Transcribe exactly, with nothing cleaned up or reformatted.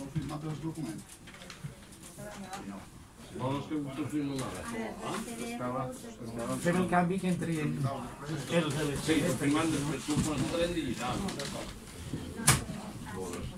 heu firmat els documents? No, és que vostè firma nada. Fem el canvi que entri en els de les... Sí, firmant després, tu fas un tren digital.